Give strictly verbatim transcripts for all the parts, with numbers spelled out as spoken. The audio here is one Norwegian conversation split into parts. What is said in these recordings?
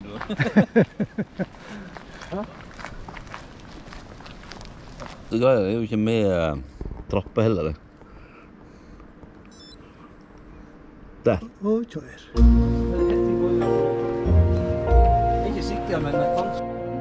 Det greier er jo ikke med trappe heller. Der. Og kjør. Ikke sikker, men kanskje.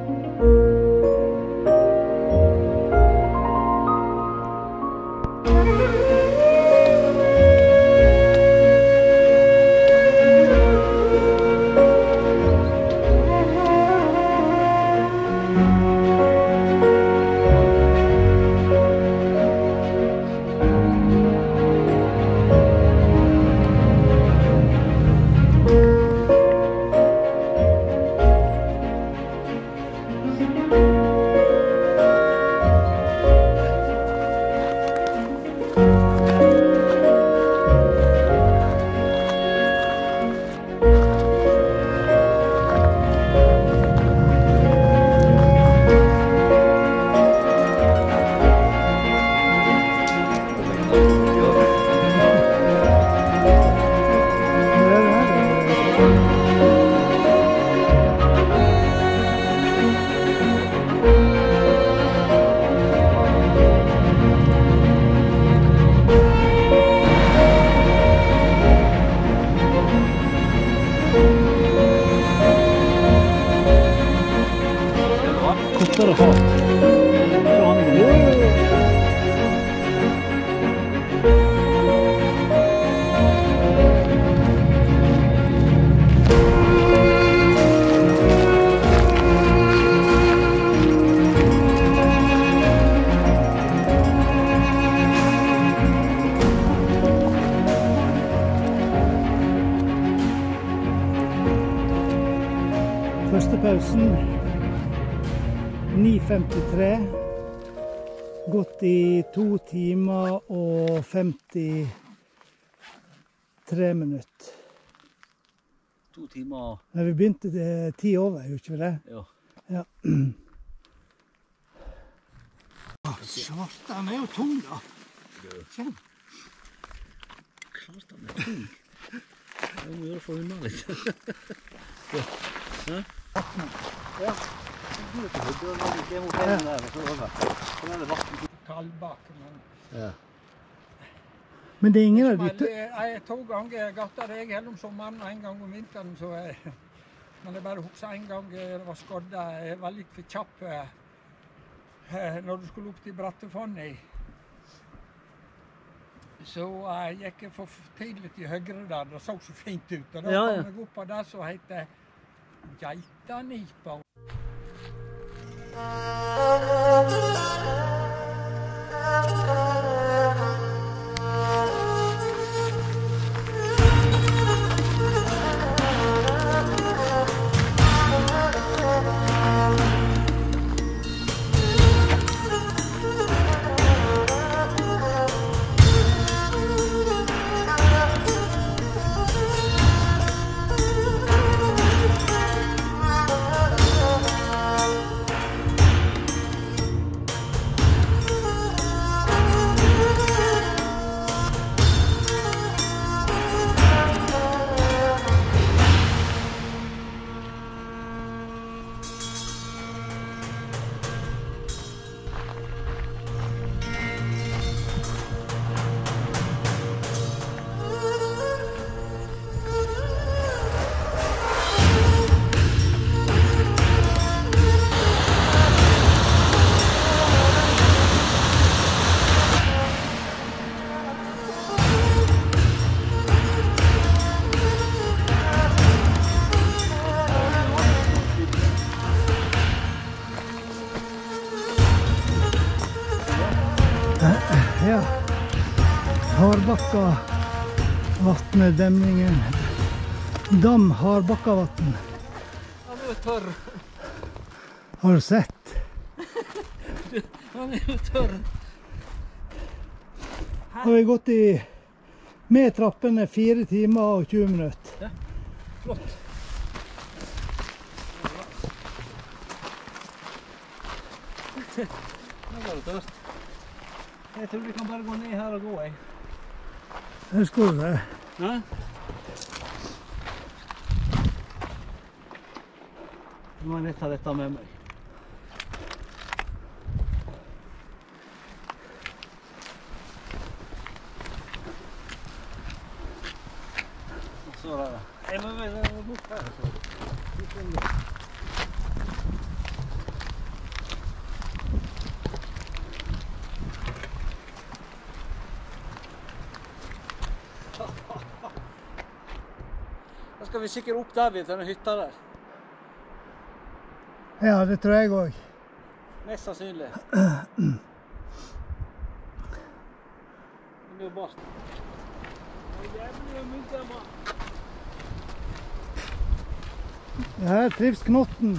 Kortere fart. Første pausen ni femtitre, gått i to timer og femtitre minutter. To timer. Nei, vi begynte det ti over, gjorde ikke vi det? Ja. Ja. Svart, den er jo tung da. Kjenn. Klart den er tung. Jeg må gjøre for unna litt. Ja. Ja. Ja. Men det er ingen av de... Jeg to ganger gatta det jeg heller om sommeren og en gang om vinteren, så jeg, men jeg bare husker en gang det var skodda. Jeg var litt for kjapp når du skulle opp til Brattefonnet. Så jeg gikk jeg for tidlig til høyre der, det så så fint ut. Og da Ja, ja. kom jeg opp av det som heter Geitanipa. Ja, Hardbakka vattnet, demningen. Dam Hardbakka vatten. Han er jo tørr. Har du sett? Han er jo tørr. Har vi gått i med trappene fire timer og tjue minutter. Ja, flott. Nå var det tørst. Jeg tror vi kan bare gå ned her og gå, jeg. Her skal du det. Ja? Nå må jeg ta dette med meg. Så da. Jeg må være bort her. Da skal vi sikkert opp der ved denne hytta der. Ja, det tror jeg òg. Mest sannsynlig. Det er jo bart. Her trives knotten.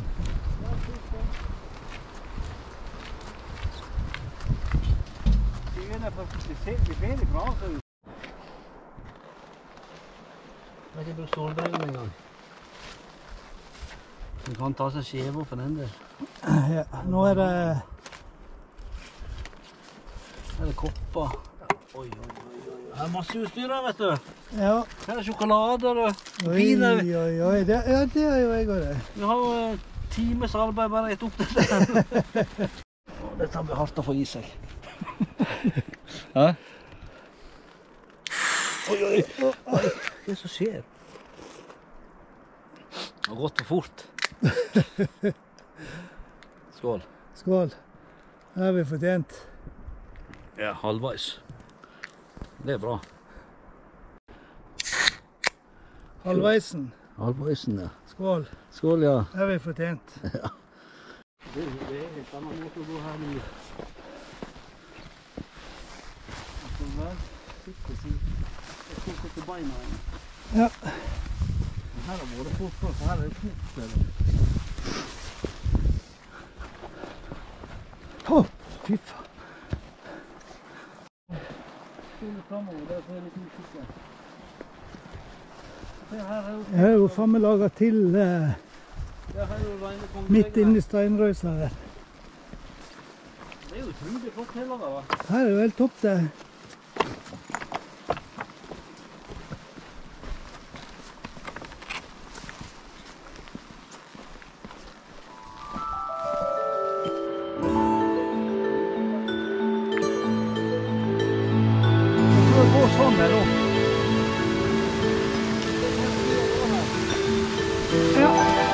Det ser veldig bra ut. Jeg har ikke brukt solbriller en gang. Du kan ta seg skjever for den der. Ja, nå er det... Her er det kopper. Oi, oi, oi, oi. Her er masse utstyr her, vet du. Ja. Her er sjokolader og Oi, viner. oi, oi. Det, ja, det er jo jeg og det. Vi har jo eh, times arbeid bare rett opp til det. Dette blir hardt å få i seg. Hæ? Oi, oi, oi. Hva er det som skjer? Det har gått for fort. Skål. Skål. Det har vi fortjent. Ja, halvveis. Det er bra. Halvveisen. Halvveisen, ja. Skål. Skål, ja. Det har vi fortjent. Ja. Det er en helt annen måte å gå her nå. Jeg skal gå til beina igjen. Ja. Her har vært fort, for her er det fort. Åh, fy faen. Skål fremover, der får jeg litt mye. Jeg har jo faen meg laget til eh, midt inne i steinrøysa der. Det er jo utrolig flott heller da, va? Her er jo helt topp det. Jeg tror det går sånn her nå. Ja.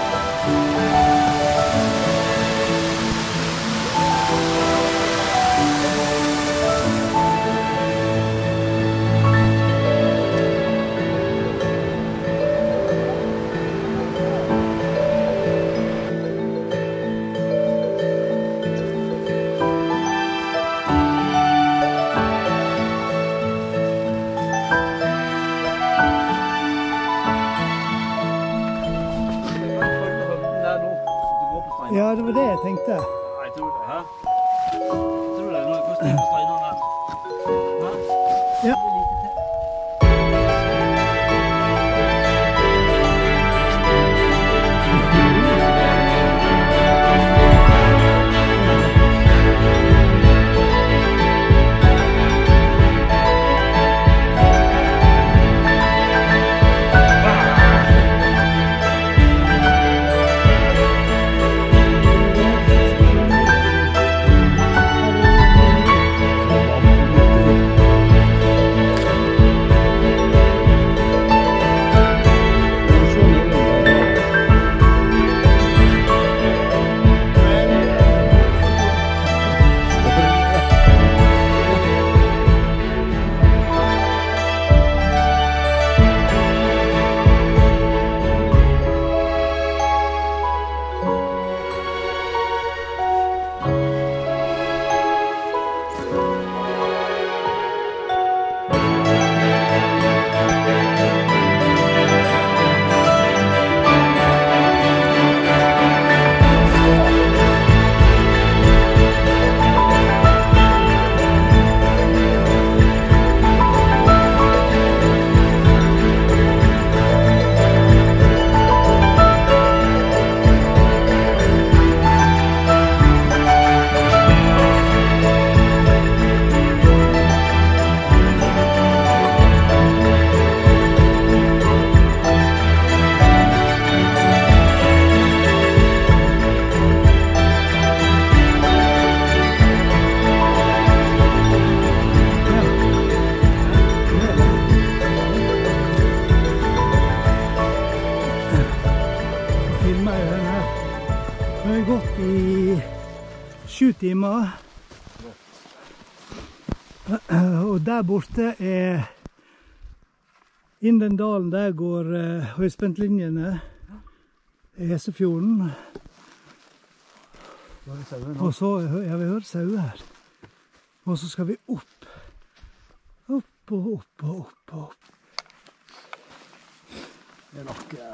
Ja, det var det jeg tenkte. Nei, jeg tror det, hæ? Jeg tror det, når jeg først er på steinene her. Hæ? Ja. Det er lite til. har vi gått i sju timer. Og der borte er innen den dalen der går uh, høyspentlinjene i Esefjorden. Og så, ja, vi hører sau her. Og så skal vi opp. Opp og opp og opp og opp. Det er nok... Uh...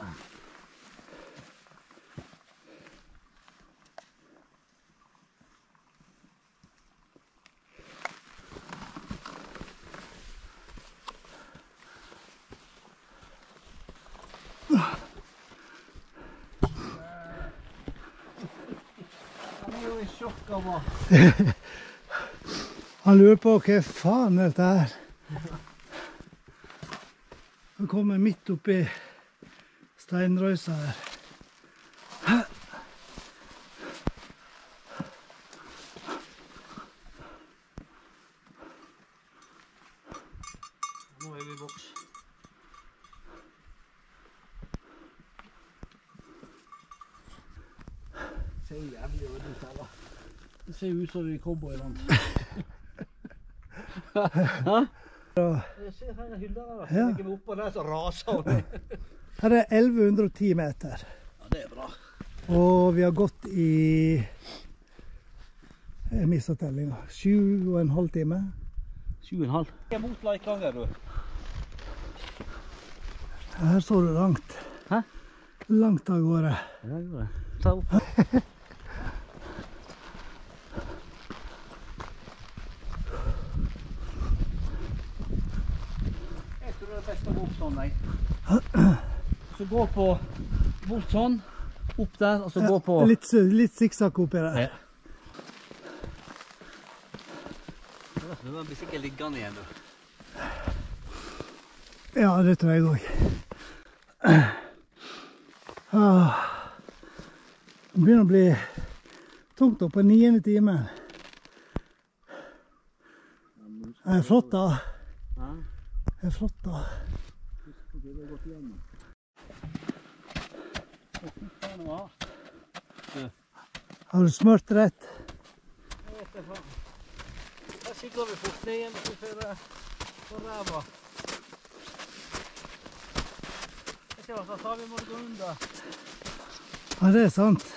Han lurer på hva faen dette er. Han kommer midt oppi steinrøysa her. Nå er vi i boks. Det ser jævlig ut her da. Det ser ut som vi er cowboyland. Hæ? Jeg ser her er hylla der. Jeg legger meg oppå der, så raser hun. Her er elleve hundre og ti meter. Ja, det er bra. Og vi har gått i... Jeg mistet tellinga. Sju og en halv time. Sju og en halv. Jeg er mot Leikanger, du. Her står du langt. Hæ? Langt av gårde. Ja, det gjør det. Ta opp. Best å gå opp sånn, nei. Så gå på bort sånn, opp der, og så ja, gå på... Litt, litt sikksakk oppi der. Ja. Den blir sikkert liggende igjen, du. Ja, det tror jeg også. Ah. Det begynner å bli tungt opp på niende time. Det er flott da. Det er flott da. Har du smørt rett? Jeg vet det faen. Her sikrer vi fort ned igjen for ræva. Jeg ser hva sa vi må gå under. Ja, det er sant.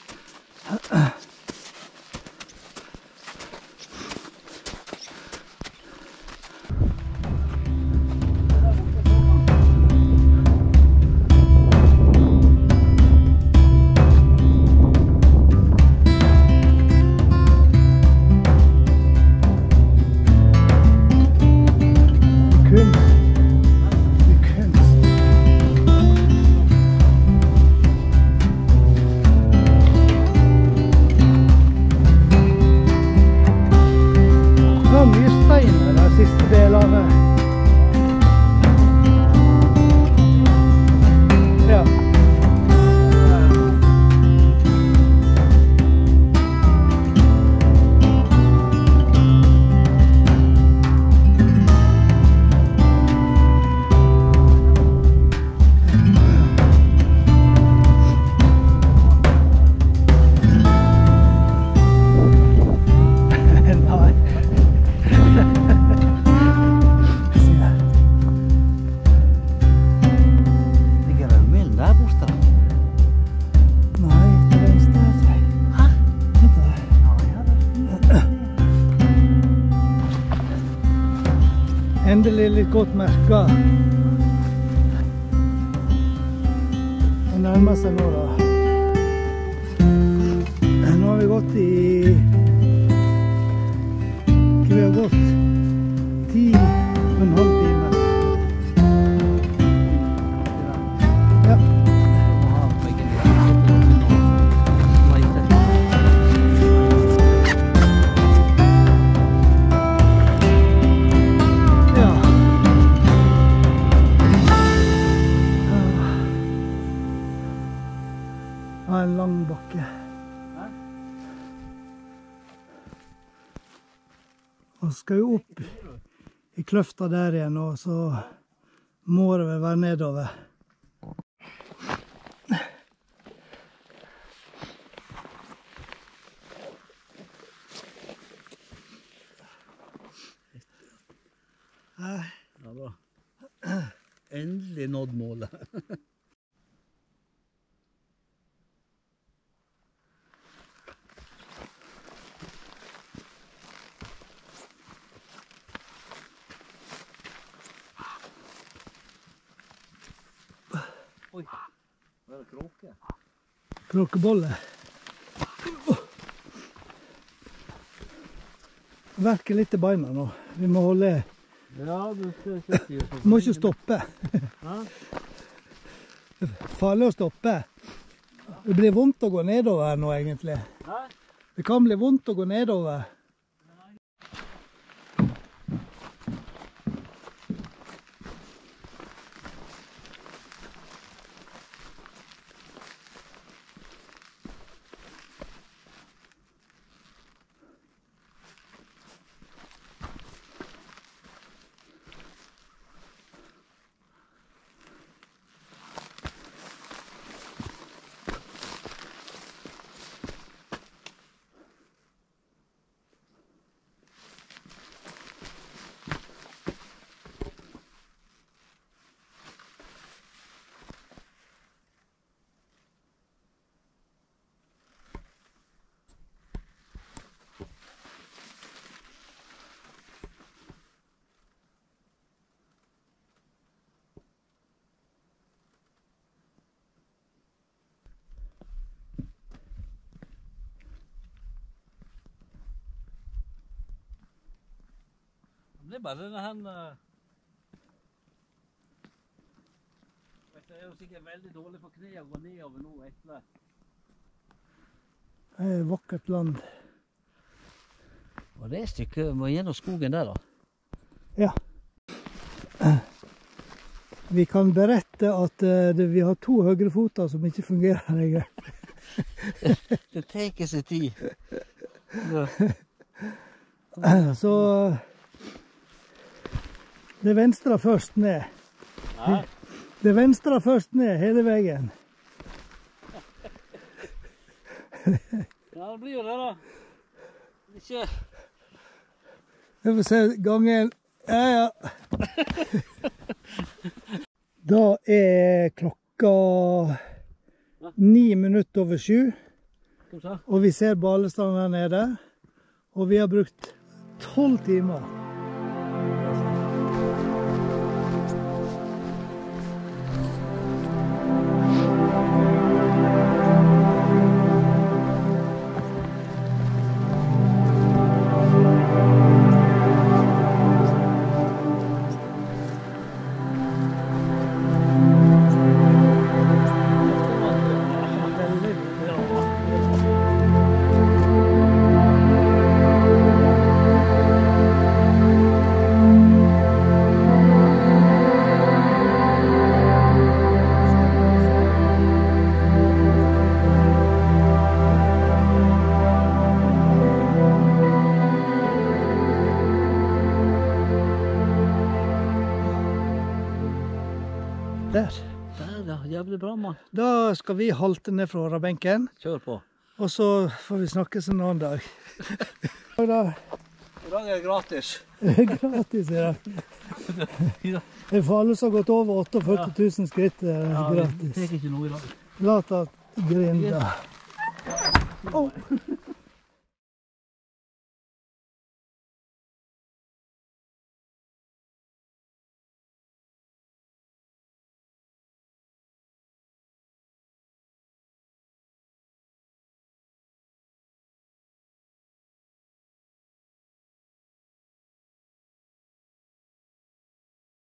Endelig litt godt merket. Det nærmer seg nå da. Nå har vi gått i... Vi har gått ti og en halv time. Ja. En lang bakke. Og så skal vi opp i kløfta der igjen, og så må det vel være nedover. endelig nådd målet. Oi, hva er det kråke? Kråkebolle. Verker litt i beina nå. Vi må holde... Ja, du skal ikke si det. Vi må ikke stoppe. Ja? Farlig å stoppe. Det blir vondt å gå nedover nå, egentlig. Hæ? Det kan bli vondt å gå nedover. Det er bare denne her... Det er jo sikkert veldig dårlig for kne å gå nedover nå etter. Det er et vakkert land. Og det stykket må gjennom skogen der da. Ja. Vi kan berette at uh, det, vi har to høyrefoter som ikke fungerer lenger. Det teker seg tid. Ja. Så det venstre først ned. Ja. Det venstre først ned hele veien. Ja, det blir jo det da. Ikke... Jeg får se gangen. Ja, ja. Da er klokka ni minutter over sju. Og vi ser Balestrand her nede. Og vi har brukt tolv timer. Der. Der, ja. Jævlig bra, mann. Da skal vi halte ned fra årabenken, Kjør på. og så får vi snakkes en annen dag. Og da I dag er det gratis. er det gratis i dag. Det er for alle som har gått over førtiåtte tusen skritt, er det Ja, det gratis. tek ikke noe i dag. Lata grinda. Åh!